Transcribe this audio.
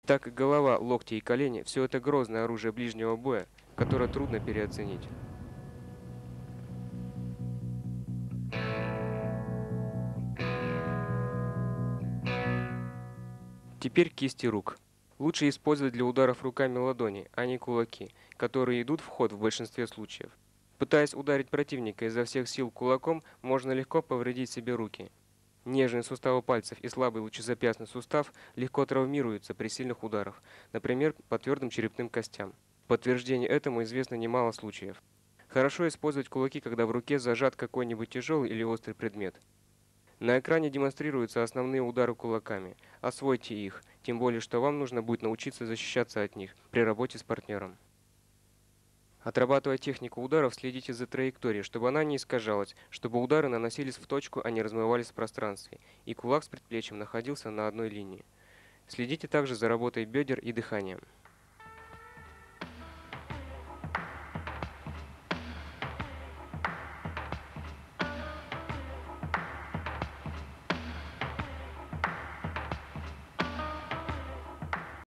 Так и голова, локти и колени – все это грозное оружие ближнего боя, которое трудно переоценить. Теперь кисти рук. Лучше использовать для ударов руками ладони, а не кулаки, которые идут в ход в большинстве случаев. Пытаясь ударить противника изо всех сил кулаком, можно легко повредить себе руки. Нежные суставы пальцев и слабый лучезапястный сустав легко травмируются при сильных ударах, например, по твердым черепным костям. В подтверждение этому известно немало случаев. Хорошо использовать кулаки, когда в руке зажат какой-нибудь тяжелый или острый предмет. На экране демонстрируются основные удары кулаками. Освойте их, тем более, что вам нужно будет научиться защищаться от них при работе с партнером. Отрабатывая технику ударов, следите за траекторией, чтобы она не искажалась, чтобы удары наносились в точку, а не размывались в пространстве, и кулак с предплечьем находился на одной линии. Следите также за работой бедер и дыханием.